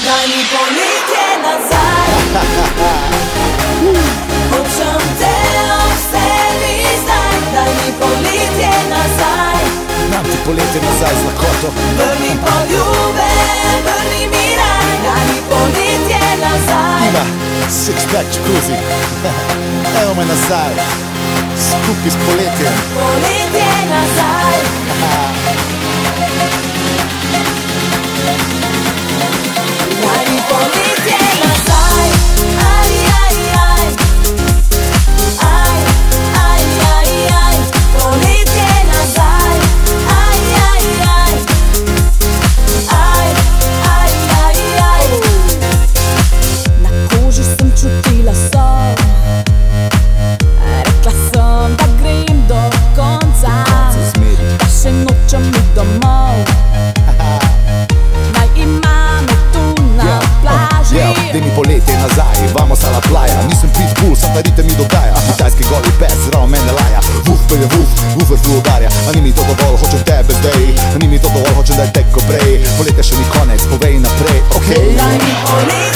Daj mi poletje nazaj. Hočem te ob sebi zdaj. Daj mi poletje nazaj. Dam ti poletje nazaj z lakoto. Vrni poljube, vrni mi raj. Daj mi poletje nazaj. Ima six-pack jacuzzi. Evo me nazaj, skupaj s poletjem. Poletje nazaj. Daj mi poletje nazaj. Aj, aj, aj. Aj, aj, aj, aj. Poletje nazaj. Aj, aj, aj. Aj, aj, aj, aj. Na koži sem čutila sol. Rekla sem, da grem do konca, da še nočem iti domov. Naj ima me tu na plaži. Daj mi poletje nazaj, vamos a la playa. Nisem pitbull, sam ta ritem mi dogaja. Kitajski goli pes, zraven mene laja. Vuf, pelje vuf, vufer tu udarja. A ni mi to dovolj, hočem tebe zdaj. A ni mi to dovolj, hočem da je tek ko prej. Poletje še ni konec, povej naprej, okej? Daj mi poletje